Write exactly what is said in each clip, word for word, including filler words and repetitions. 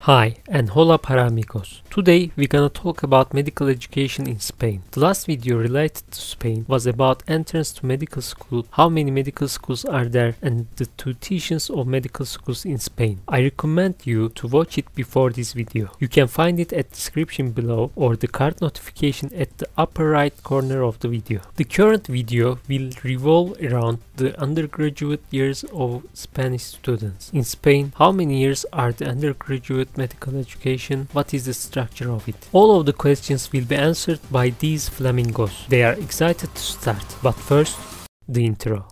Hi and hola para amigos. Today we're gonna talk about medical education in Spain. The last video related to Spain was about entrance to medical school, how many medical schools are there, and the tuitions of medical schools in Spain. I recommend you to watch it before this video. You can find it at the description below or the card notification at the upper right corner of the video. The current video will revolve around the undergraduate years of Spanish students. In Spain, how many years are the undergraduate medical education? What is the structure of it? All of the questions will be answered by these flamingos. They are excited to start, but first, the intro.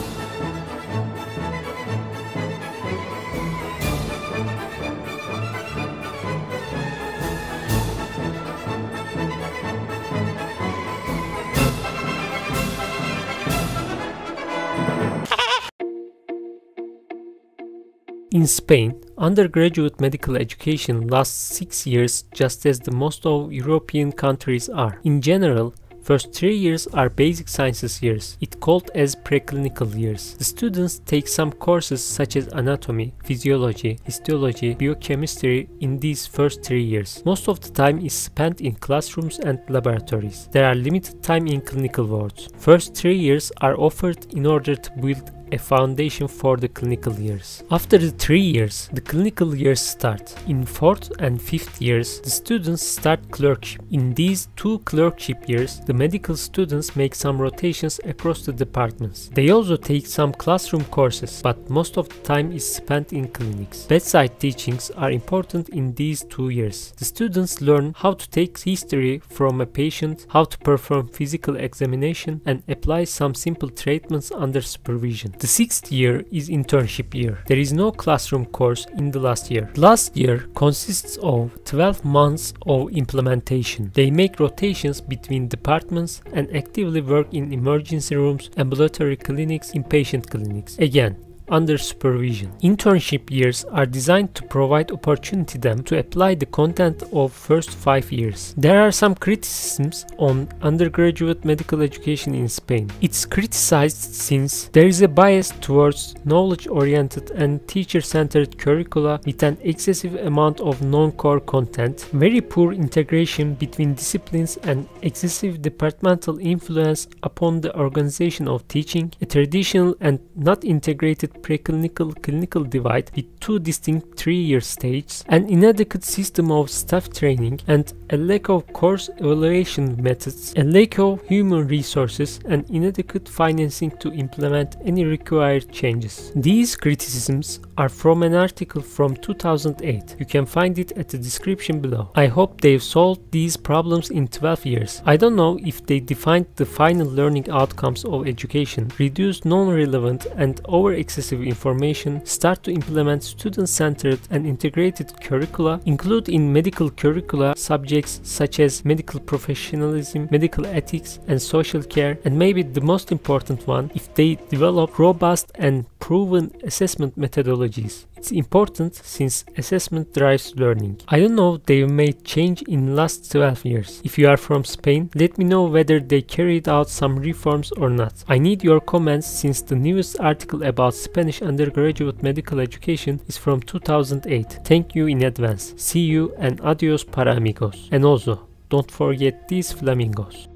In Spain, undergraduate medical education lasts six years, just as the most of European countries are. In general, first three years are basic sciences years, it called as preclinical years. The students take some courses such as anatomy, physiology, histology, biochemistry in these first three years. Most of the time is spent in classrooms and laboratories. There are limited time in clinical wards. First three years are offered in order to build a foundation for the clinical years. After the three years, the clinical years start. In fourth and fifth years, the students start clerkship. In these two clerkship years, the medical students make some rotations across the departments. They also take some classroom courses, but most of the time is spent in clinics. Bedside teachings are important in these two years. The students learn how to take history from a patient, how to perform physical examination, and apply some simple treatments under supervision. The sixth year is internship year. There is no classroom course in the last year. Last year consists of twelve months of implementation. They make rotations between departments and actively work in emergency rooms, ambulatory clinics, inpatient clinics. Again, under supervision. Internship years are designed to provide opportunity them to apply the content of first five years. There are some criticisms on undergraduate medical education in Spain. It's criticized since there is a bias towards knowledge-oriented and teacher-centered curricula with an excessive amount of non-core content, very poor integration between disciplines, and excessive departmental influence upon the organization of teaching, a traditional and not integrated preclinical clinical divide with two distinct three-year stages, an inadequate system of staff training, and a lack of course evaluation methods, a lack of human resources, and inadequate financing to implement any required changes. These criticisms are from an article from two thousand eight. You can find it at the description below. I hope they've solved these problems in twelve years. I don't know if they defined the final learning outcomes of education, reduced non-relevant and over-excessive information, start to implement student-centered and integrated curricula, include in medical curricula subjects such as medical professionalism, medical ethics, and social care, and maybe the most important one, if they develop robust and proven assessment methodologies. It's important since assessment drives learning. I don't know if they've made change in last twelve years. If you are from Spain, let me know whether they carried out some reforms or not. I need your comments since the newest article about Spanish undergraduate medical education is from two thousand eight. Thank you in advance. See you and adios para amigos. And also, don't forget these flamingos.